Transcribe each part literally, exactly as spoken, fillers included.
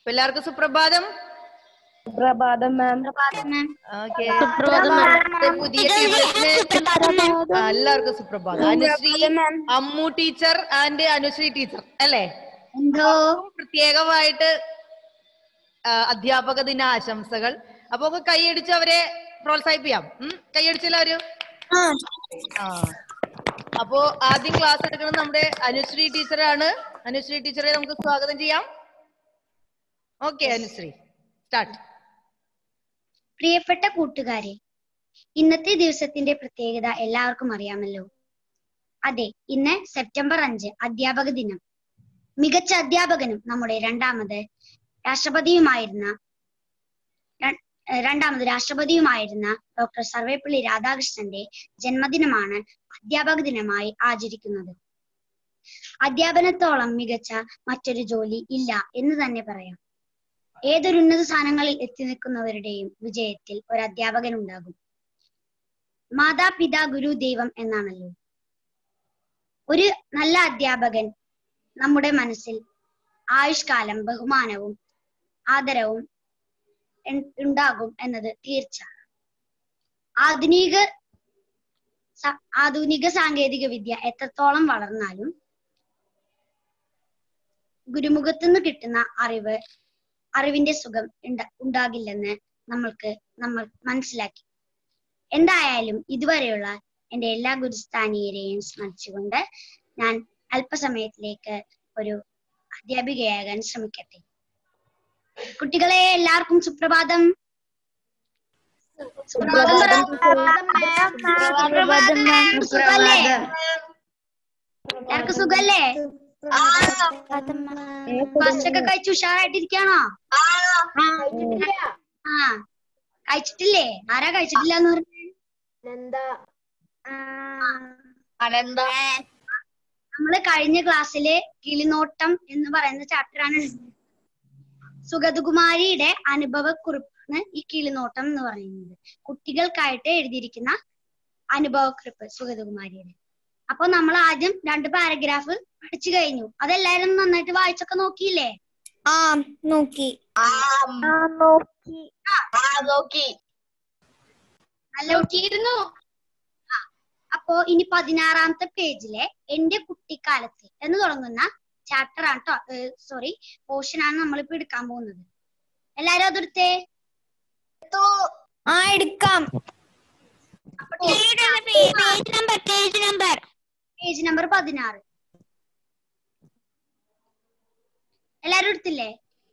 എല്ലാവർക്കും സുപ്രഭാതം. സുപ്രഭാതം മാം. പുതിയ ദിവസത്തിന് എല്ലാവർക്കും സുപ്രഭാതം. Anusree, Ammu teacher and Anusree teacher അല്ലേ? പ്രത്യേകമായിട്ട് അധ്യാപക ദിന ആശംസകൾ. അപ്പൊ കൈയടിച്ച് അവരെ പ്രോത്സാഹിപ്പിക്കാം. ഉം കൈയടിച്ചെല്ലാവരും. ആ അപ്പോ ആദ്യം ക്ലാസ് എടുക്കുന്നത് നമ്മുടെ അനുശ്രീ ടീച്ചറാണ്. അനുശ്രീ ടീച്ചറെ നമുക്ക് സ്വാഗതം ചെയ്യാം. Okay Anusree, start. പ്രിയപ്പെട്ട കൂട്ടുകാരെ, ഇന്നത്തെ ദിവസത്തിന്റെ പ്രത്യേകത എല്ലാവർക്കും അറിയാമല്ലോ. അതെ, ഇന്ന് സെപ്റ്റംബർ അഞ്ച് അധ്യാപക ദിനം. മികച്ച അധ്യാപകനും നമ്മുടെ രണ്ടാമത് രാഷ്ട്രപതിയുമായിരുന്ന രണ്ടാമത് രാഷ്ട്രപതിയുമായിരുന്ന ഡോക്ടർ സർവേപ്പള്ളി രാധാകൃഷ്ണന്റെ ജന്മദിനമാണ് അധ്യാപക ദിനമായി ആചരിക്കുന്നത്. അധ്യാപനത്തോളം മികച്ച മറ്റൊരു ജോലി ഇല്ല എന്ന് തന്നെ പറയാം. ഏതൊരു ഉന്നത സ്ഥാനങ്ങളിൽ എത്തി നിൽക്കുന്നവരുടെയും വിജയത്തിൽ ഒരു അധ്യാപകൻ ഉണ്ടാകും. മാതാപിതാ ഗുരു ദൈവം എന്നാണല്ലോ. ഒരു നല്ല അധ്യാപകൻ നമ്മുടെ മനസ്സിൽ ആയുഷ്കാലം ബഹുമാനവും ആദരവും ഉണ്ടാകും എന്നത് തീർച്ച. ആധുനിക ആധുനിക സാങ്കേതിക വിദ്യ എത്രത്തോളം വളർന്നാലും ഗുരുമുഖത്തു നിന്ന് കിട്ടുന്ന അറിവ് അറിവിന്റെ സുഖം ഉണ്ടാകില്ലെന്ന് നമ്മൾക്ക് നമ്മൾ മനസ്സിലാക്കി. എന്തായാലും ഇതുവരെയുള്ള എൻ്റെ എല്ലാ ഗുരുസ്ഥാനീയരെയും സ്മരിച്ചുകൊണ്ട് ഞാൻ അല്പസമയത്തിലേക്ക് ഒരു അധ്യാപികയാകാൻ ശ്രമിക്കട്ടെ. കുട്ടികളെ, എല്ലാവർക്കും സുപ്രഭാതം. എല്ലാവർക്കും സുഖല്ലേ? ഭക്ഷണമൊക്കെ കഴിച്ച് ഉഷാറായിട്ടിരിക്കാണോ? ആ കഴിച്ചിട്ടില്ലേ? ആരാ കഴിച്ചിട്ടില്ല എന്ന് പറഞ്ഞു? നമ്മള് കഴിഞ്ഞ ക്ലാസ്സില് കിളിനോട്ടം എന്ന് പറയുന്ന ചാപ്റ്ററാണ്. സുഗതകുമാരിയുടെ അനുഭവക്കുറിപ്പാണ് ഈ കിളിനോട്ടം എന്ന് പറയുന്നത്. കുട്ടികൾക്കായിട്ട് എഴുതിയിരിക്കുന്ന അനുഭവക്കുറിപ്പ് സുഗതകുമാരിയുടെ. അപ്പൊ നമ്മൾ ആദ്യം രണ്ട് പാരഗ്രാഫ് പഠിച്ചു കഴിഞ്ഞു. അതെല്ലാരും നന്നായിട്ട് വായിച്ചൊക്കെ നോക്കിയില്ലേ? ആ നോക്കി നല്ല നോക്കിയിരുന്നു. അപ്പോ ഇനി പതിനാറാമത്തെ പേജിലെ എന്റെ കുട്ടിക്കാലത്ത് എന്ന് തുടങ്ങുന്ന ചാപ്റ്റർ ആണ് കേട്ടോ, സോറി പോർഷൻ ആണ് നമ്മളിപ്പോ എടുക്കാൻ പോകുന്നത്. എല്ലാരും അതെടുത്തേ? ആ എടുക്കാം. പേജ് നമ്പർ പതിനാറ് എല്ലാരും എടുത്തില്ലേ?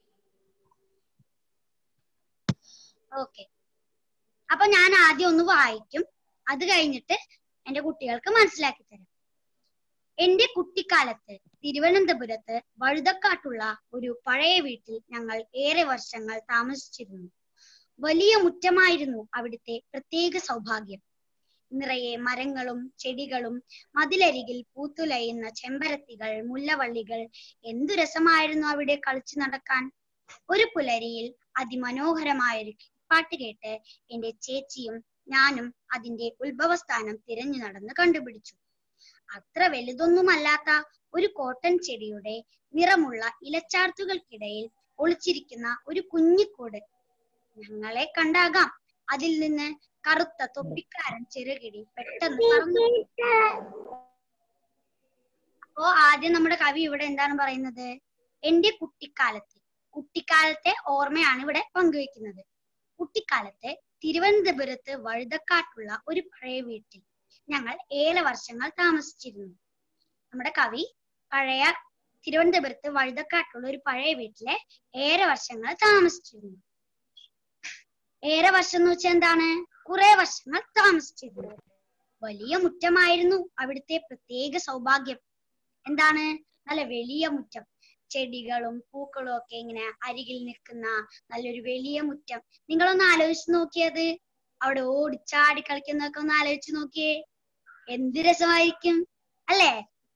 ഓക്കെ. അപ്പൊ ഞാൻ ആദ്യം ഒന്ന് വായിക്കും, അത് കഴിഞ്ഞിട്ട് എന്റെ കുട്ടികൾക്ക് മനസ്സിലാക്കി തരാം. എന്റെ കുട്ടിക്കാലത്ത് തിരുവനന്തപുരത്ത് വഴുതക്കാട്ടുള്ള ഒരു പഴയ വീട്ടിൽ ഞങ്ങൾ ഏറെ വർഷങ്ങൾ താമസിച്ചിരുന്നു. വലിയ മുറ്റമായിരുന്നു അവിടുത്തെ പ്രത്യേക സൗഭാഗ്യം. നിറയെ മരങ്ങളും ചെടികളും മതിലരികിൽ പൂത്തുലയുന്ന ചെമ്പരത്തികൾ, മുല്ലവള്ളികൾ. എന്തു രസമായിരുന്നു അവിടെ കളിച്ചു നടക്കാൻ. ഒരു പുലരിയിൽ അതിമനോഹരമായൊരു പാട്ട് കേട്ട് എന്റെ ചേച്ചിയും ഞാനും അതിന്റെ ഉത്ഭവസ്ഥാനം തിരഞ്ഞു നടന്ന് കണ്ടുപിടിച്ചു. അത്ര വലുതൊന്നുമല്ലാത്ത ഒരു കോട്ടൺ ചെടിയുടെ നിറമുള്ള ഇലച്ചാർത്തുകൾക്കിടയിൽ ഒളിച്ചിരിക്കുന്ന ഒരു കുഞ്ഞിക്കൂട്. ഞങ്ങളെ കണ്ടാകാം അതിൽ നിന്ന് കറുത്ത തൊപ്പിക്കാരൻ ചെറുകിടി പെട്ടെന്ന് പറന്നു. അപ്പോ ആദ്യം നമ്മുടെ കവി ഇവിടെ എന്താണ് പറയുന്നത്? എന്റെ കുട്ടിക്കാലത്ത്, കുട്ടിക്കാലത്തെ ഓർമ്മയാണ് ഇവിടെ പങ്കുവെക്കുന്നത്. കുട്ടിക്കാലത്ത് തിരുവനന്തപുരത്ത് വഴുതക്കാട്ടുള്ള ഒരു പഴയ വീട്ടിൽ ഞങ്ങൾ ഏറെ വർഷങ്ങൾ താമസിച്ചിരുന്നു. നമ്മുടെ കവി പഴയ തിരുവനന്തപുരത്ത് വഴുതക്കാട്ടുള്ള ഒരു പഴയ വീട്ടിലെ ഏറെ വർഷങ്ങൾ താമസിച്ചിരുന്നു. ഏറെ വർഷം എന്ന് വെച്ചാൽ എന്താണ്? കുറെ വർഷങ്ങൾ താമസിച്ചിരുന്നു. വലിയ മുറ്റമായിരുന്നു അവിടുത്തെ പ്രത്യേക സൗഭാഗ്യം. എന്താണ്? നല്ല വലിയ മുറ്റം, ചെടികളും പൂക്കളും ഒക്കെ ഇങ്ങനെ അരികിൽ നിൽക്കുന്ന നല്ലൊരു വലിയ മുറ്റം. നിങ്ങളൊന്ന് ആലോചിച്ച് നോക്കിയത്, അവിടെ ഓടിച്ചാടി കളിക്കുന്നതൊക്കെ ഒന്ന് ആലോചിച്ച് നോക്കിയേ, എന്ത് രസമായിരിക്കും അല്ലേ?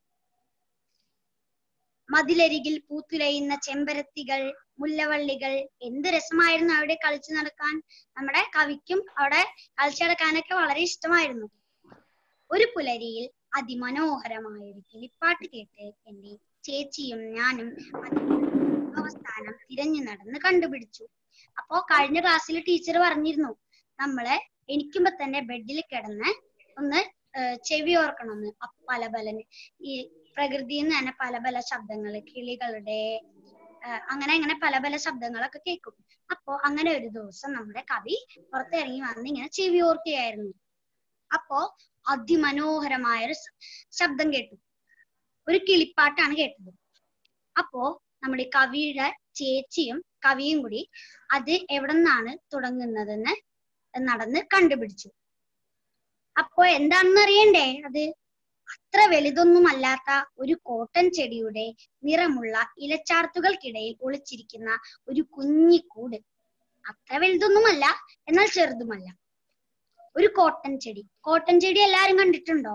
മതിലരികിൽ പൂത്തുലയുന്ന ചെമ്പരത്തികൾ, മുല്ലവള്ളികൾ. എന്ത് രസമായിരുന്നു അവിടെ കളിച്ചു നടക്കാൻ. നമ്മുടെ കവിക്കും അവിടെ കളിച്ചു നടക്കാനൊക്കെ വളരെ ഇഷ്ടമായിരുന്നു. ഒരു പുലരിയിൽ അതിമനോഹരമായ ഒരു കിളിപ്പാട്ട് കേട്ട് എന്റെ ചേച്ചിയും ഞാനും അവസാനം തിരഞ്ഞു നടന്ന് കണ്ടുപിടിച്ചു. അപ്പോ കഴിഞ്ഞ ക്ലാസ്സിൽ ടീച്ചർ പറഞ്ഞിരുന്നു നമ്മള് എണിക്കുമ്പോ തന്നെ ബെഡിൽ കിടന്ന് ഒന്ന് ചെവി ഓർക്കണമെന്ന്. പല പല ഈ പ്രകൃതിയിൽ നിന്ന് തന്നെ പല പല ശബ്ദങ്ങൾ, കിളികളുടെ അങ്ങനെ അങ്ങനെ പല പല ശബ്ദങ്ങളൊക്കെ കേൾക്കും. അപ്പോ അങ്ങനെ ഒരു ദിവസം നമ്മുടെ കവി പുറത്തിറങ്ങി വന്ന് ഇങ്ങനെ ചെവി ഓർക്കുകയായിരുന്നു. അപ്പോ അതിമനോഹരമായൊരു ശബ്ദം കേട്ടു. ഒരു കിളിപ്പാട്ടാണ് കേട്ടത്. അപ്പോ നമ്മുടെ കവിയുടെ ചേച്ചിയും കവിയും കൂടി അത് എവിടെ നിന്നാണ് തുടങ്ങുന്നതെന്ന് നടന്ന് കണ്ടുപിടിച്ചു. അപ്പോ എന്താണെന്ന് അറിയണ്ടേ? അത് അത്ര വലുതൊന്നും അല്ലാത്ത ഒരു കോട്ടൺ ചെടിയുടെ നിറമുള്ള ഇലച്ചാർത്തുകൾക്കിടയിൽ ഒളിച്ചിരിക്കുന്ന ഒരു കുഞ്ഞിക്കൂട്. അത്ര വലുതൊന്നുമല്ല, എന്നാൽ ചെറുതുമല്ല. ഒരു കോട്ടൺ ചെടി. കോട്ടൺ ചെടി എല്ലാരും കണ്ടിട്ടുണ്ടോ?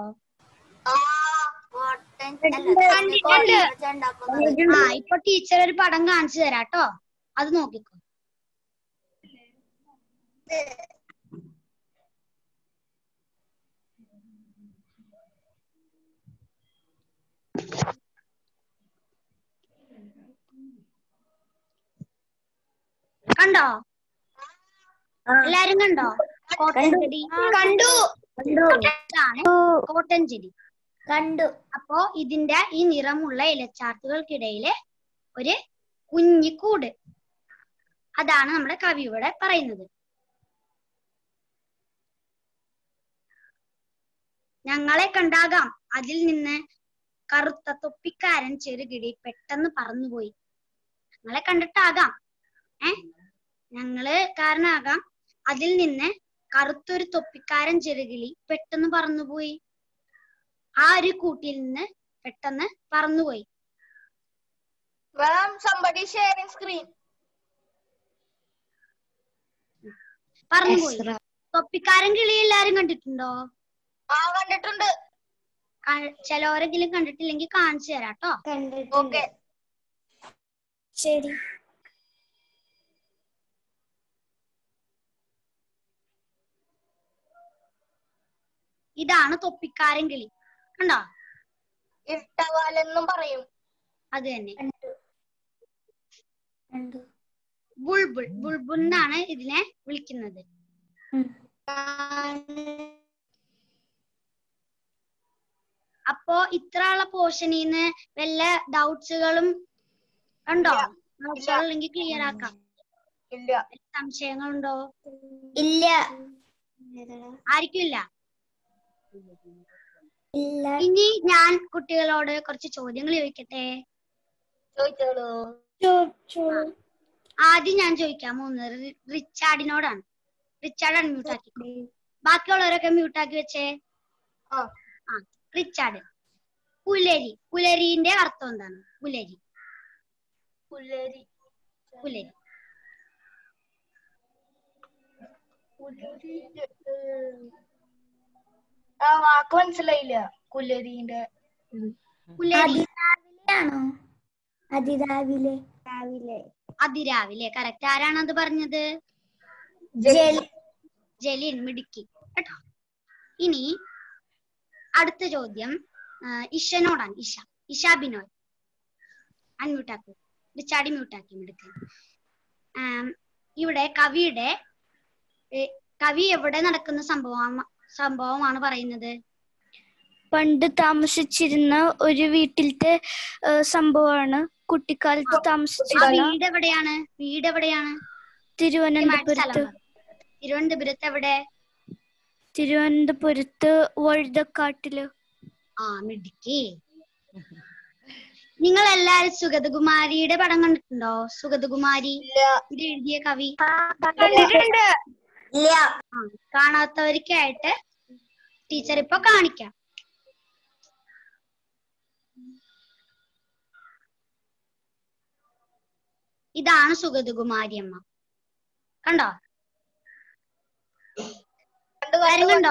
ആ ഇപ്പൊ ടീച്ചർ ഒരു പടം കാണിച്ചു തരാട്ടോ, അത് നോക്കിക്കോ. കണ്ടോ? എല്ലാരും കണ്ടോ കോട്ടൺ ചെടി? കണ്ടു. ഇതാണ് കോട്ടൺ ചെടി. കണ്ടു. അപ്പോ ഇതിന്റെ ഈ നിറമുള്ള ഇലച്ചാർത്തുകൾക്കിടയിലെ ഒരു കുഞ്ഞിക്കൂട്, അതാണ് നമ്മുടെ കവി ഇവിടെ പറയുന്നത്. ഞങ്ങളെ കണ്ടാകാം അതിൽ നിന്ന് കറുത്ത തൊപ്പിക്കാരൻ ചെറുകിടി പെട്ടെന്ന് പറന്നുപോയി. ഞങ്ങളെ കണ്ടിട്ടാകാം, ഏ ഞങ്ങള് കാരണാകാം അതിൽ നിന്ന് കറുത്തൊരു തൊപ്പിക്കാരൻ ചെറുകിളി പെട്ടെന്ന് പറന്നുപോയി. ആ ഒരു കൂട്ടിൽ നിന്ന് പെട്ടെന്ന് പറന്നുപോയി. പറന്നുപോയി. തൊപ്പിക്കാരൻ കിളി എല്ലാരും കണ്ടിട്ടുണ്ടോ? ആ കണ്ടിട്ടുണ്ട്. ചിലവരെങ്കിലും കണ്ടിട്ടില്ലെങ്കിൽ കാണിച്ചു തരാട്ടോ. ഓക്കെ ശരി. ഇതാണ് തൊപ്പിക്കാരൻ കിളി. കണ്ടോ? ഇഷ്ടവാലെന്നും പറയും. അത് തന്നെ. ബുൾബുൾ ബുൾബുൾ എന്നാണ് ഇതിനെ വിളിക്കുന്നത്. അപ്പോ ഇത്രയുള്ള പോർഷനിന്ന് വല്ല ഡൗട്ട്സുകളും ഉണ്ടോ? ഡൗട്ട്സുകൾ ഉണ്ടെങ്കിൽ ക്ലിയർ ആക്കാം. ഇല്ല. സംശയങ്ങളുണ്ടോ? ഇല്ല. ആർക്കും ഇല്ല. ഇല്ല. ഇനി ഞാൻ കുട്ടികളോട് കുറച്ച് ചോദ്യങ്ങൾ ചോദിക്കട്ടെ? ചോദിച്ചോളൂ. ആദ്യം ഞാൻ ചോദിക്കാൻ പോകുന്നത് റിച്ചാർഡിനോടാണ്. റിച്ചാർഡ് അൺമ്യൂട്ട് ആക്കി. ബാക്കിയുള്ളവരൊക്കെ മ്യൂട്ട് ആക്കി വെച്ചേ. ആ റിച്ചാർഡ്, പുലരി. പുലരിന്റെ അർത്ഥം എന്താണ്? പുലരി പുലരി പുലരി ആ വാക്ക് മനസ്സിലായില്ല. പുലരിന്റെ പുലരി ആണോ? അതിരാവിലെ. രാവിലെ. അതിരാവിലെ. കറക്റ്റ്. ആരാണ് അത് പറഞ്ഞത്? ജലിൻ. മിടുക്കി കേട്ടോ. ഇനി അടുത്ത ചോദ്യം ഇഷനോടാണ്. ഇഷ ഇഷ ബിനോയ് അൺമ്യൂട്ടാക്കൂ. റിച്ചാർഡ് മ്യൂട്ടാക്കി മിടുക്കൻ. ഇവിടെ കവിയുടെ കവി എവിടെ നടക്കുന്ന സംഭവം സംഭവമാണ് പറയുന്നത്? പണ്ട് താമസിച്ചിരുന്ന ഒരു വീട്ടിലത്തെ സംഭവമാണ്. കുട്ടിക്കാലത്ത് താമസിച്ചിരുന്ന. വീട് എവിടെയാണ്? വീട് എവിടെയാണ്? തിരുവനന്തപുരത്ത്. തിരുവനന്തപുരത്ത് എവിടെ? തിരുവനന്തപുരത്ത് വഴുതക്കാട്ടില്. ആ മിടുക്കി. നിങ്ങൾ എല്ലാരും സുഗതകുമാരിയുടെ പടം കണ്ടിട്ടുണ്ടോ? സുഗതകുമാരി ഇത് എഴുതിയ കവി. കാണാത്തവർക്കായിട്ട് ടീച്ചർ ഇപ്പൊ കാണിക്കാം. ഇതാണ് സുഗതകുമാരി അമ്മ. കണ്ടോ? കണ്ടോ?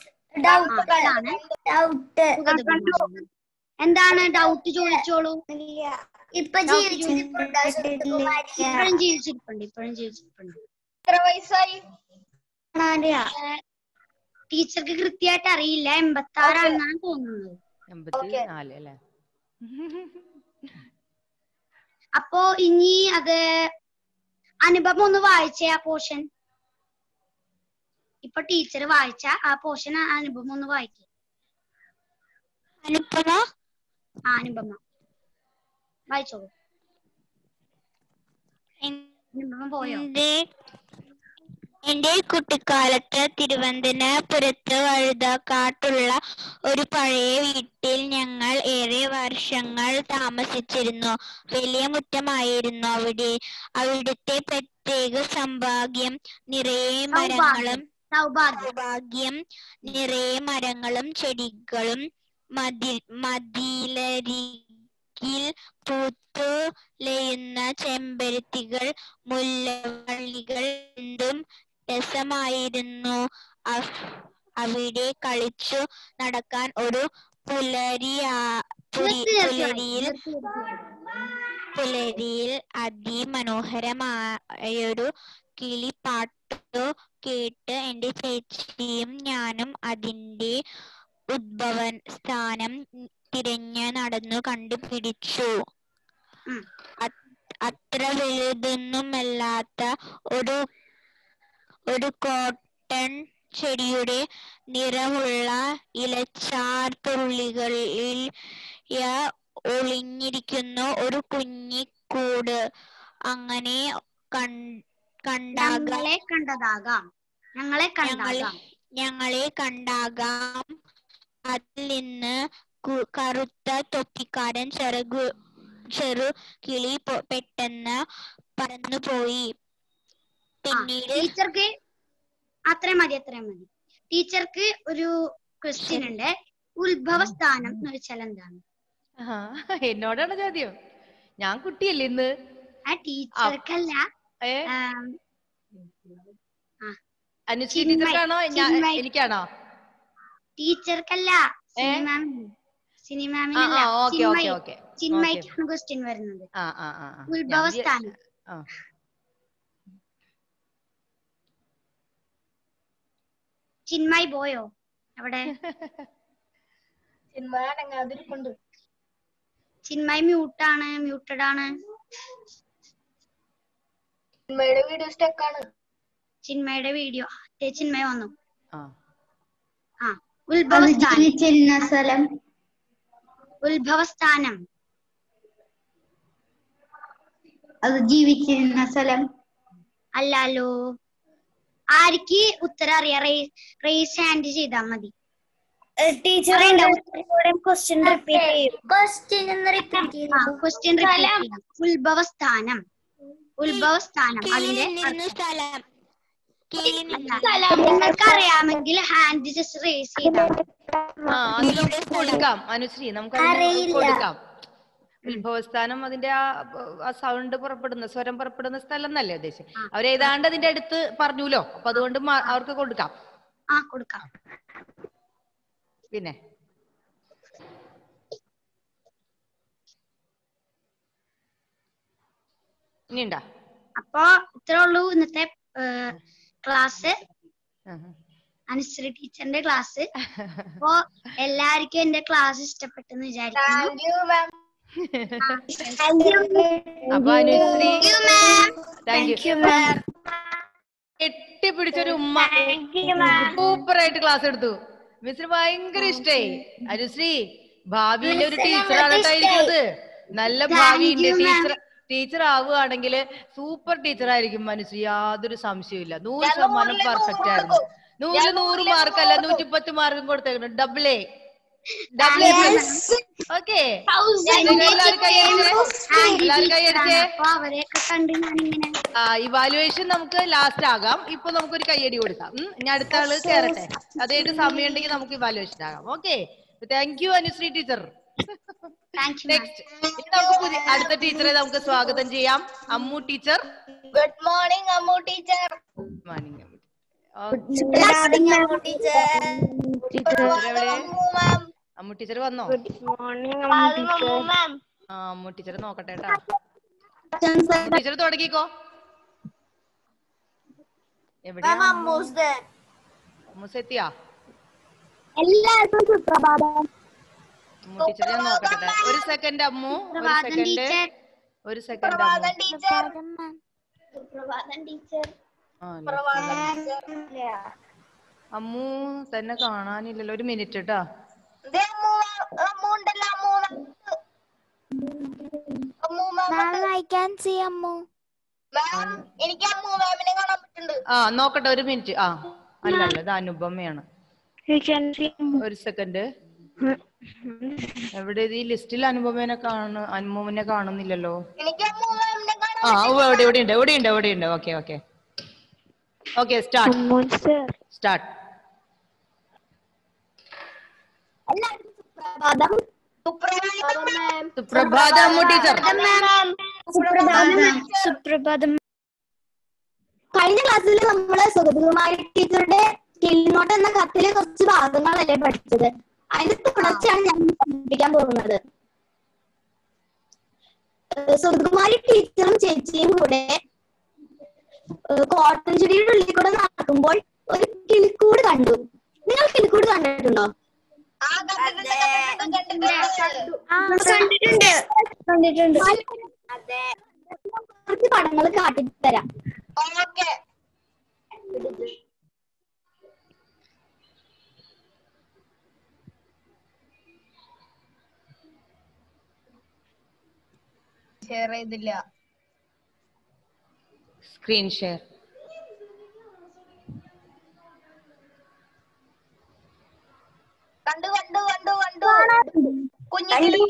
എന്താണ് ഡൗട്ട്? ചോദിച്ചോളൂ. ഇപ്പൊ ജീവിച്ചിരിപ്പുണ്ട്. ഇപ്പോഴും ജീവിച്ചിരിപ്പുണ്ട്. ഇപ്പോഴും ജീവിച്ചിരിപ്പുണ്ട്. എത്ര വയസ്സായി? ടീച്ചർക്ക് കൃത്യമായിട്ട് അറിയില്ല. എൺപത്തി ആറാണെന്നാണ് തോന്നുന്നത്. അപ്പോ ഇനി അത് അനുപമ ഒന്ന് വായിച്ചേ ആ പോർഷൻ. ഇപ്പൊ ടീച്ചർ വായിച്ച ആ പോർഷൻ അനുപമ ഒന്ന് വായിക്കേ. അനുപമ ആ അനുപമ വായിച്ചോളൂ. അനുപമ പോയോ? എന്റെ കുട്ടിക്കാലത്ത് തിരുവനന്തപുരത്ത് വഴുതക്കാട്ടുള്ള ഒരു പഴയ വീട്ടിൽ ഞങ്ങൾ ഏറെ വർഷങ്ങൾ താമസിച്ചിരുന്നു. വലിയ മുറ്റമായിരുന്നു അവിടെ. അവിടുത്തെ പ്രത്യേക സൗഭാഗ്യം നിറയെ മരങ്ങളും സൗഭാഗ്യം നിറയെ മരങ്ങളും ചെടികളും മതി മതിലരികിൽ പൂത്തു ലയുന്ന ചെമ്പരത്തികൾ, മുല്ലവള്ളികൾ എന്തും രസമായിരുന്നു. അവിടെ കളിച്ചു നടക്കാൻ ഒരു പുലരിയാ പുലരിയിൽ പുലരിയിൽ അതിമനോഹരമായൊരു കിളിപ്പാട്ടു കേട്ട് എന്റെ ചേച്ചിയും ഞാനും അതിന്റെ ഉദ്ഭവ സ്ഥാനം തിരഞ്ഞു നടന്നു കണ്ടുപിടിച്ചു. അത്ര വലുതൊന്നുമല്ലാത്ത ഒരു ഒരു കോട്ടൺ ചെടിയുടെ നിറമുള്ള ഇലച്ചാർത്തുള്ളികളിൽ ഒളിഞ്ഞിരിക്കുന്ന ഒരു കുഞ്ഞിക്കൂട്. അങ്ങനെ ഞങ്ങളെ കണ്ടതാകാം ഞങ്ങളെ കണ്ടാകാം ഞങ്ങളെ കണ്ടാകാം അതിൽ നിന്ന് കറുത്ത തൊപ്പിക്കാരൻ ചെറുകു ചെറു കിളി പെട്ടെന്ന് പറന്നുപോയി. പിന്നീട് ടീച്ചർക്ക് അത്രയും മതി അത്രയും മതി ടീച്ചർക്ക് ഒരു ക്വസ്റ്റ്യൻ ഉണ്ട്. ഉത്ഭവസ്ഥാനം എന്ന് വെച്ചാൽ എന്താണ്? എന്നോടാണ് ചോദ്യം. ഞാൻ കുട്ടിയല്ലേ ഇന്ന്? ആ ടീച്ചർക്കല്ല, അനുശ്രീ ടീച്ചർക്കാണോ എനിക്കാണോ? ടീച്ചർക്കല്ല, സിനിമാമിനല്ല, ചിന്മയ്ക്കാണ് ക്വസ്റ്റ്യൻ വരുന്നത്. ഉത്ഭവസ്ഥാനം. ചിന്മയ് പോയോ അവിടെ? ചിന്മയ് മ്യൂട്ടാണ്, മ്യൂട്ടഡ് ആണ്. ചിന്മയുടെ വീഡിയോ സ്റ്റക്ക് ആണ്. ചിന്മയുടെ വീഡിയോ ചിന്മയ വന്നു. ആ ഉത്ഭവസ്ഥാനം. ഉത്ഭവസ്ഥാനം അത് ജീവിച്ചിരുന്ന സ്ഥലം അല്ലല്ലോ. ആർക്ക് ഉത്തരം അറിയാം? റേസ് ഹാൻഡ് ചെയ്താൽ മതി. ടീച്ചർ ക്വസ്റ്റ്യൻ റിപ്പീറ്റ് ചെയ്യും. ഉത്ഭവസ്ഥാനം. ഉത്ഭവസ്ഥാനം അതിന്റെ നിങ്ങൾക്ക് അറിയാമെങ്കിൽ ഹാൻഡ് ജസ്റ്റ് റേസ് ചെയ്താൽ കൊടുക്കാം. അനുശ്രീ നമുക്ക് കൊടുക്കാം. ഉത്ഭവസ്ഥാനം അതിന്റെ ആ സൗണ്ട് പുറപ്പെടുന്ന സ്വരം പുറപ്പെടുന്ന സ്ഥലം എന്നല്ലേ ഉദ്ദേശിച്ചത്? അവരേതാണ്ട് അതിന്റെ അടുത്ത് പറഞ്ഞുല്ലോ, അപ്പൊ അതുകൊണ്ട് അവർക്ക് കൊടുക്കാം. ആ കൊടുക്കാം. പിന്നെ ഇനിയുണ്ടാ? അപ്പൊ ഇത്രേ ഉള്ളൂ ഇന്നത്തെ ക്ലാസ്, അനുശ്രീ ടീച്ചറിന്റെ ക്ലാസ്. അപ്പൊ എല്ലാവർക്കും എന്റെ ക്ലാസ് ഇഷ്ടപ്പെട്ടെന്ന് വിചാരിക്കുന്നു. അപ്പൊ അനുശ്രീ താങ്ക് യു മാം. കെട്ടിപ്പിടിച്ചൊരു ഉമ്മ. സൂപ്പറായിട്ട് ക്ലാസ് എടുത്തു. മിസ്സിന് ഭയങ്കര ഇഷ്ടായി. അനുശ്രീ ഭാവിയിലെ ഒരു ടീച്ചറാണ് കേട്ടായിരിക്കുന്നത്. നല്ല ഭാവിയുണ്ട്. ടീച്ചർ ടീച്ചർ ആവുകയാണെങ്കിൽ സൂപ്പർ ടീച്ചർ ആയിരിക്കും അനുശ്രീ, യാതൊരു സംശയമില്ല. നൂറ് ശതമാനം പെർഫെക്റ്റ് ആയിരുന്നു. നൂറില് നൂറ് മാർക്കല്ല, നൂറ്റി പത്ത് മാർക്കും കൊടുത്തേക്കുന്നു. Double A double A plus. Okay, എല്ലാവരും കൈയടിച്ചേ. ആ ഇവാലുവേഷൻ നമുക്ക് ലാസ്റ്റ് ആകാം. ഇപ്പൊ നമുക്കൊരു കയ്യടി കൊടുക്കാം. ഇനി അടുത്ത ആള് കേറട്ടെ. അതായത് സമയം ഉണ്ടെങ്കിൽ നമുക്ക് ഇവാലുവേഷൻ ആകാം. Okay, thank you Anusree teacher. Next നമുക്ക് പുതിയ അടുത്ത ടീച്ചറെ നമുക്ക് സ്വാഗതം ചെയ്യാം. Ammu teacher. Good morning Ammu teacher. Good morning Ammu teacher. Ammu teacher വന്നോ? ആ അമ്മു ടീച്ചർ നോക്കട്ടെ കേട്ടാ. ടീച്ചർ തുടങ്ങിക്കോ. എവിടെയാ അമ്മൂസെത്തിയാ? എല്ലാവർക്കും സുപ്രഭാതം. അമ്മു ടീച്ചർ ഞാൻ നോക്കട്ടെ. ഒരു സെക്കൻഡ് അമ്മു, ഒരു സെക്കൻഡ്. ഒരു സെക്കൻഡ്. പ്രഭാതം ടീച്ചർ. സുപ്രഭാതം ടീച്ചർ. പ്രഭാതം ടീച്ചർ. അമ്മു തന്നെ കാണാനില്ലല്ലോ. ഒരു മിനിറ്റ് കേട്ടാ. ദേ അമ്മു അമ്മു ഉണ്ടല്ലോ. അമ്മു അമ്മു മാം വായിക്കാൻ സി അമ്മു. മാം എനിക്ക് അമ്മു മാമിനെ കാണാൻ പറ്റുന്നുണ്ട്. ആ നോക്കട്ടെ ഒരു മിനിറ്റ്. ആ അല്ല അല്ല ഇത് അനുപമയാണ്. ഒരു സെക്കൻഡ്. എവിടെ ഈ ലിസ്റ്റിൽ അനുപമനെ കാണ അനുപമനെ കാണുന്നില്ലല്ലോ. എനിക്ക് അമ്മു മാമിനെ കാണാൻ. ആ എവിടെ എവിടെ ഉണ്ട് എവിടെ ഉണ്ട് എവിടെ ഉണ്ട്. Okay okay okay start start. സുപ്രഭാതം. സുപ്രഭാതം അമ്മു ടീച്ചർ. സുപ്രഭാതം. കഴിഞ്ഞ ക്ലാസ്സിൽ നമ്മള് സുഗതകുമാരി ടീച്ചറുടെ കിളിനോട്ട് എന്ന കത്തിലെ കുറച്ച് ഭാഗങ്ങളല്ലേ പഠിച്ചത്. അതിന്റെ തുടർച്ചയാണ് ഞാൻ പഠിപ്പിക്കാൻ പോകുന്നത്. സുഗതകുമാരി ടീച്ചറും ചേച്ചിയും കൂടെ കോട്ടൺ ചെടിയുടെ ഉള്ളിൽ കൂടെ നടക്കുമ്പോൾ ഒരു കിളിക്കൂട് കണ്ടു. നിങ്ങൾ കിളിക്കൂട് കണ്ടിട്ടുണ്ടോ? കണ്ടിട്ടുണ്ട് കണ്ടിട്ടുണ്ട്. കുറച്ച് പടങ്ങൾ കാട്ടിത്തരാം. ഓക്കെ. ഷെയർ ചെയ്തില്ല. Screen share. കണ്ടു കണ്ടു കണ്ടു കണ്ടു കുഞ്ഞിക്കിളി.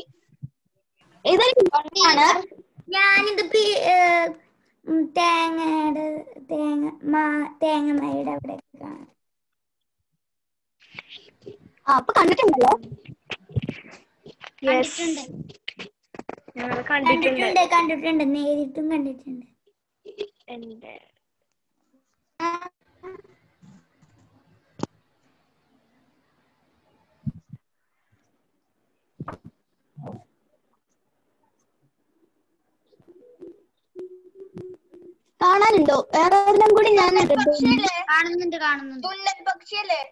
ഇതാണ് ഞാനിത് തേങ്ങയുടെ തേങ്ങ തേങ്ങമാരുടെ അവിടെ കാണാം. അപ്പൊ കണ്ടിട്ടുണ്ടല്ലോ. കണ്ടിട്ടുണ്ട് കണ്ടിട്ടുണ്ട് നേരിട്ടും കണ്ടിട്ടുണ്ട്. കാണാനുണ്ടോ? വേറെ എല്ലാം കൂടി ഞാൻ പക്ഷിയല്ലേ? കാണുന്നുണ്ട് കാണുന്നുണ്ട്. തുന്നൽ പക്ഷിയല്ലേ?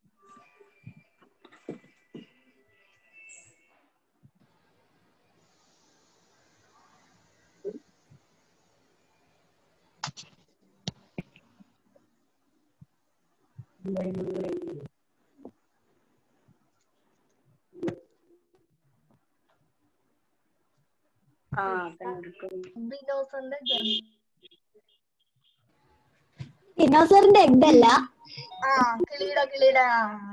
ദിനോസറിന്റെ എഗ് അല്ല. ആ കിളിയുടെ കിളിയുടെ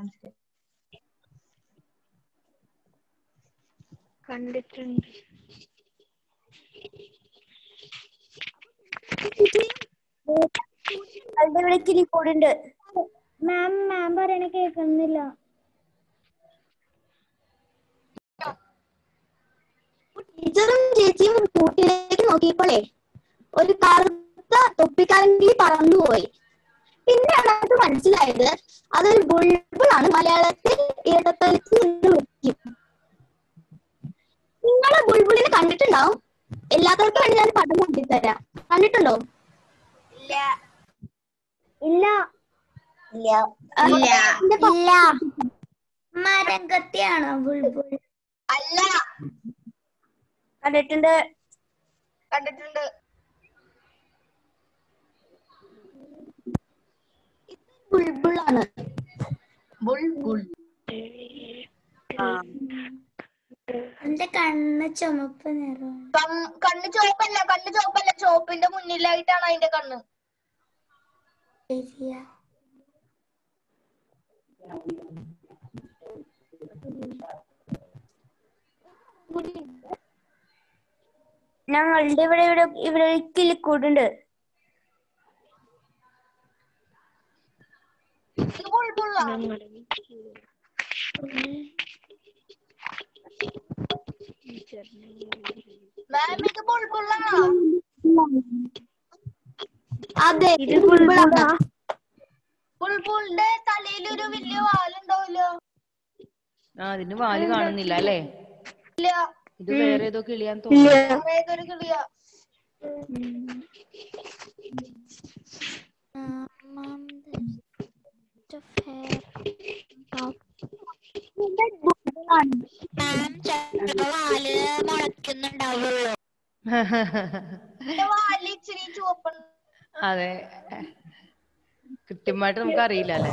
കണ്ടിട്ടുണ്ട്. ഇവിടെ കിളിക്കൂടുണ്ട്. മാം മാം പറയണ കേൾക്കുന്നില്ല. ടീച്ചറും ചേച്ചിയും കൂട്ടിലേക്ക് നോക്കിയപ്പോഴേ ഒരു കറുത്ത തൊപ്പിക്കാരൻ പറന്നുപോയി. പിന്നെയാണ് അത് മനസ്സിലായത് അതൊരു ബുൾബിളാണ്. മലയാളത്തിൽ ഇടത്തലിച്ച് എന്ന് വിളിക്കും. നിങ്ങള് ബുൾബുളിനെ കണ്ടിട്ടുണ്ടാവും. എല്ലാത്തവർക്കും വേണ്ടി ഞാൻ പടം കണ്ടിത്തരാം. കണ്ടിട്ടുണ്ടോ? ഇല്ല ഇല്ല. മരം കത്തിയാണോ ബുൾബുൾ? അല്ല. കണ്ടിട്ടുണ്ട് കണ്ടിട്ടുണ്ട്. ബുൾബുളാണ്. ബുൾബുൾ. എന്റെ കണ്ണ് ചുമപ്പ് നിറമാണ്. കണ്ണ് ചുവപ്പല്ല കണ്ണ് ചുവപ്പല്ല ചുവപ്പിന്റെ മുന്നിലായിട്ടാണ് അതിന്റെ കണ്ണ്. ശരിയാ. ഞങ്ങളുടെ ഇവിടെ ഇവിടെ ഇവിടെ കിളിക്കൂടുണ്ട്. ഇത് ബുൾബുള്ളാ? മാം ഇത് ബുൾബുള്ളാണോ? അതെ ഇത് ബുൾബുളാണ്. ബുൾബുളിന്റെ തലയിലൊരു വലിയ വാലുണ്ടാവല്ലോ. ആ അതിന് വാല് കാണുന്നില്ല അല്ലേ? ഇല്ല. ഇത് വേറെ ഏതോ കിളിയാൻ തോന്നുന്നു. ഏതൊരു കിളിയാ? മാം ചിലപ്പോ വാല് മുളയ്ക്കുന്നുണ്ടാവുള്ളൂ. ഇച്ചിരി ചുവപ്പുണ്ട്. അതെ, കൃത്യമായിട്ട് നമുക്ക് അറിയില്ല അല്ലെ.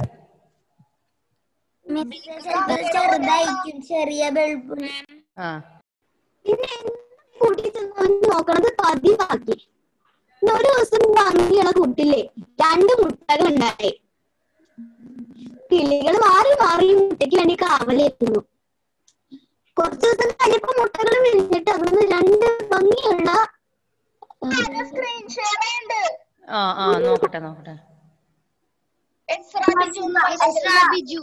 ചെറുതായിരിക്കും, ചെറിയ ബൾബ്. ആ പിന്നെ കൂട്ടി നോക്കണത് പതിവാക്കി. ഒരു ദിവസം ഭംഗിയുള്ള കൂട്ടില്ലേ രണ്ട് മുട്ടകൾ ഉണ്ടായി. കിളികൾ മാറി മാറി മുട്ടയ്ക്ക് വേണ്ടി കാവലെത്തുന്നു. കുറച്ചു ദിവസം കഴിഞ്ഞപ്പോ മുട്ടകൾ വിരിഞ്ഞിട്ട് അവിടുന്ന് രണ്ട് ഭംഗിയുള്ള സ്ക്രീൻ ഷെയർ ഉണ്ട്. ആ ആ നോക്കട്ടെ നോക്കട്ടെ. എസ്രാ ബിജു.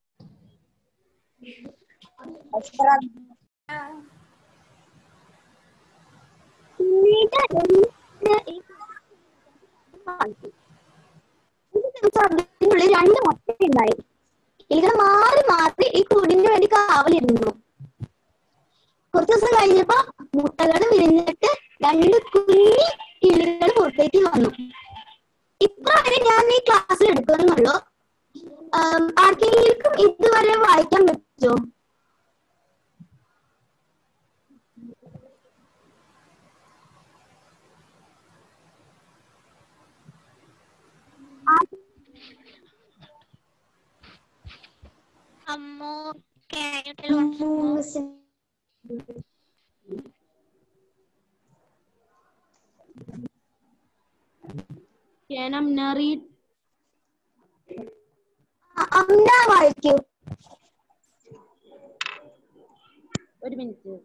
അതിനുള്ളിൽ രണ്ട് മുട്ടയുണ്ടായി. കിളികൾ മാറി മാറി ഈ കൂടിന് വേണ്ടി കാവലിരുന്നു. കുറച്ചു ദിവസം കഴിഞ്ഞപ്പോ മുട്ടകൾ വിരിഞ്ഞിട്ട് രണ്ട് കുഞ്ഞി കിളികൾ പുറത്തേക്ക് വന്നു. ഇപ്പഴേ ഞാൻ ഈ ക്ലാസ്സിൽ എടുക്കുന്നുള്ളൂ. ആർക്കെങ്കിലും ഇതുവരെ വായിക്കാൻ പറ്റുമോ? അമ്മോ, can you tell once more? Can Amna read? അമ്മ വായിക്കൂ. ഒരു മിനിറ്റ്.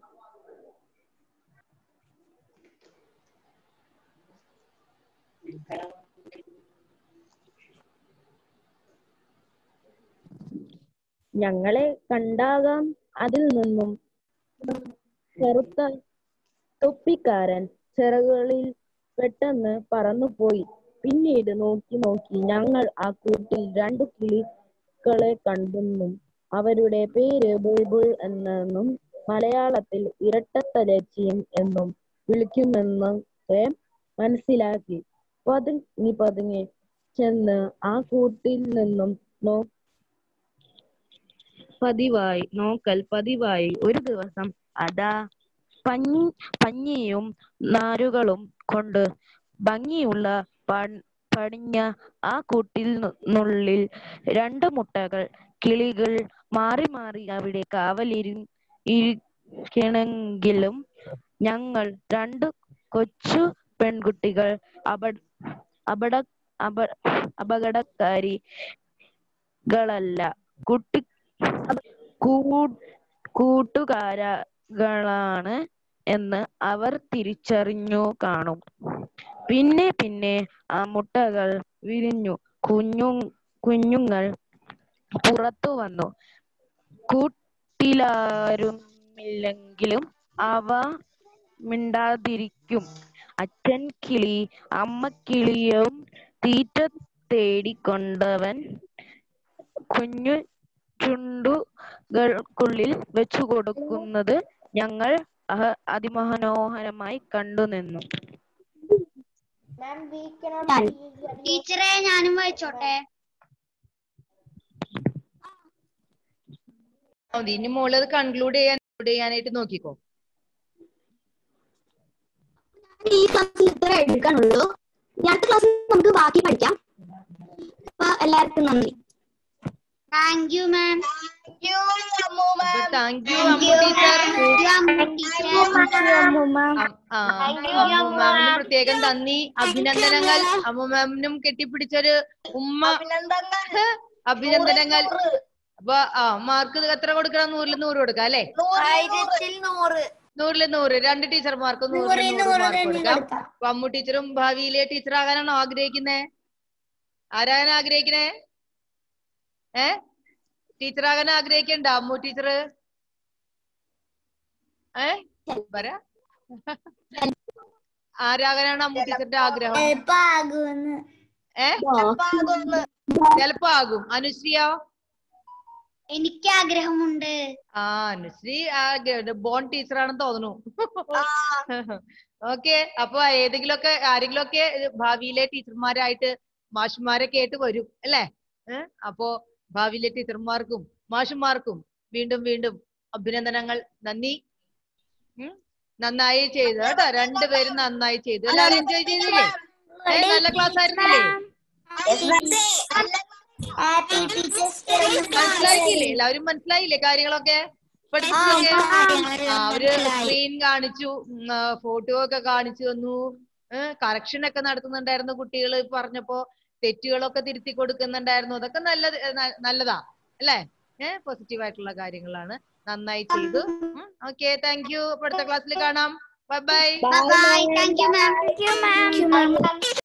ഞങ്ങളെ കണ്ടാകാം അതിൽ നിന്നും ചെറുത്ത തൊപ്പിക്കാരൻ ചിറകുകളിൽ പെട്ടെന്ന് പറന്നുപോയി. പിന്നീട് നോക്കി നോക്കി ഞങ്ങൾ ആ കൂട്ടിൽ രണ്ടു കിളികളെ കണ്ടെന്നും അവരുടെ പേര് ബുൾബുൾ എന്നെന്നും മലയാളത്തിൽ ഇരട്ടത്തലച്ചിയും എന്നും വിളിക്കുമെന്നൊക്കെ മനസ്സിലാക്കി. പതുങ്ങി പതുങ്ങി ചെന്ന് ആ കൂട്ടിൽ നിന്നും നോ പതിവായി നോക്കൽ പതിവായി. ഒരു ദിവസം അതാ പഞ്ഞി പഞ്ഞിയും നാരുകളും കൊണ്ട് ഭംഗിയുള്ള പണിഞ്ഞ ആ കൂട്ടിനുള്ളിൽ രണ്ട് മുട്ടകൾ. കിളികൾ മാറി മാറി അവിടെ കാവലിരിക്കണെങ്കിലും ഞങ്ങൾ രണ്ട് കൊച്ചു പെൺകുട്ടികൾ അപ അപട അപ അപകടകാരികളല്ല, കുട്ടി കൂട്ടുകാരികളാണ് എന്ന് അവർ തിരിച്ചറിഞ്ഞു കാണും. പിന്നെ പിന്നെ ആ മുട്ടകൾ വിരിഞ്ഞു കുഞ്ഞു കുഞ്ഞുങ്ങൾ പുറത്തു വന്നു. കൂട്ടിലാരുമില്ലെങ്കിലും അവ മിണ്ടാതിരിക്കും. അച്ഛൻ കിളി അമ്മ കിളിയും തീറ്റ തേടിക്കൊണ്ടവൻ കുഞ്ഞു ചുണ്ടുകൾക്കുള്ളിൽ വെച്ചു കൊടുക്കുന്നത് ഞങ്ങൾ അതിമനോഹരമായി കണ്ടു നിന്നു. ടീച്ചറെ, ഞാനും വായിച്ചോട്ടെ? ഇനി മോളത് കൺക്ലൂഡ് ചെയ്യാൻ ചെയ്യാനായിട്ട് നോക്കിക്കോ. ഈ ക്ലാസ്സിൽ ഇത്ര എടുക്കാനുള്ളൂ. അടുത്ത ക്ലാസ്സിൽ നമുക്ക് ബാക്കി പഠിക്കാം. എല്ലാവർക്കും നന്ദി. Thank you ma'am. Thank you Ammu teacher. Ammu മാമിനും പ്രത്യേകം നന്ദി, അഭിനന്ദനങ്ങൾ. അമ്മു മാമിനും കെട്ടിപ്പിടിച്ചൊരു ഉമ്മ. അഭിനന്ദനങ്ങൾ. അപ്പൊ ആ മാർക്ക് എത്ര കൊടുക്കണം? നൂറിൽ നൂറ് കൊടുക്കാം അല്ലെ? നൂറില് നൂറ്. രണ്ട് ടീച്ചർമാർക്ക് നൂറിൽ നൂറ് മാർക്ക് കൊടുക്കാം. അപ്പൊ അമ്മു ടീച്ചറും ഭാവിയിലെ ടീച്ചർ ആകാനാണോ ആഗ്രഹിക്കുന്നേ? ആരാകാൻ ആഗ്രഹിക്കണേ? ഏ ടീച്ചർ ആകാൻ ആഗ്രഹിക്കണ്ട അമ്മു ടീച്ചർ? ഏ പറ, ആരാകാനാണ് അമ്മു ടീച്ചറിന്റെ ആഗ്രഹം? ഏ ചിലപ്പോ ആകും. അനുശ്രീയോ? എനിക്ക് ആഗ്രഹമുണ്ട്. ആ അനുശ്രീ ബോൺ ടീച്ചറാണെന്ന് തോന്നുന്നു. ഓക്കെ, അപ്പൊ ഏതെങ്കിലുമൊക്കെ ആരെങ്കിലുമൊക്കെ ഭാവിയിലെ ടീച്ചർമാരായിട്ട് മാഷുമാരൊക്കെ ആയിട്ട് വരും അല്ലേ? ഏഹ് അപ്പോ ഭാവിയിലെ ടീച്ചർമാർക്കും മാഷുമാർക്കും വീണ്ടും വീണ്ടും അഭിനന്ദനങ്ങൾ, നന്ദി. ഉം നന്നായി ചെയ്തു കേട്ടോ. രണ്ടുപേരും നന്നായി ചെയ്തു. എല്ലാവരും എൻജോയ് ചെയ്തില്ലേ? ഏ നല്ല ക്ലാസ് ആയിരുന്നില്ലേ? മനസ്സിലാക്കിയില്ലേ? എല്ലാവരും മനസ്സിലായില്ലേ കാര്യങ്ങളൊക്കെ പഠിച്ചതൊക്കെ? ആ അവര് സ്ക്രീൻ കാണിച്ചു, ഫോട്ടോ ഒക്കെ കാണിച്ചു തന്നു, കറക്ഷൻ ഒക്കെ നടത്തുന്നുണ്ടായിരുന്നു. കുട്ടികൾ പറഞ്ഞപ്പോ തെറ്റുകളൊക്കെ തിരുത്തി കൊടുക്കുന്നുണ്ടായിരുന്നു. അതൊക്കെ നല്ലത് നല്ലതാ അല്ലേ? ഏഹ് പോസിറ്റീവ് ആയിട്ടുള്ള കാര്യങ്ങളാണ്. നന്നായി ചെയ്തു. Okay, thank you. അടുത്ത ക്ലാസ്സിൽ കാണാം. Bye bye. Thank you ma'am.